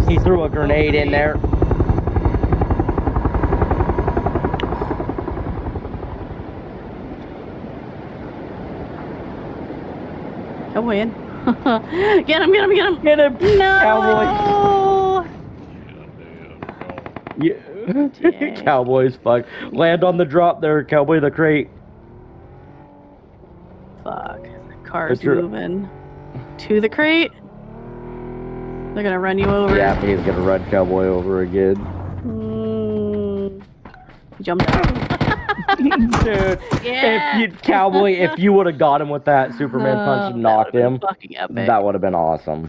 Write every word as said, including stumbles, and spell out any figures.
He threw a grenade in there. Cowboy in. Get him, get him, get him! Get him! No! Cowboy! Yeah. Cowboy's fuck. Land on the drop there, Cowboy the crate. Fuck. The car's Your... moving. To the crate? They're gonna run you over. Yeah, he's gonna run Cowboy over again. Mm. He jumped out. Dude, Yeah. if you, Cowboy, if you would have got him with that Superman punch and knocked him, fucking epic. that would have been awesome.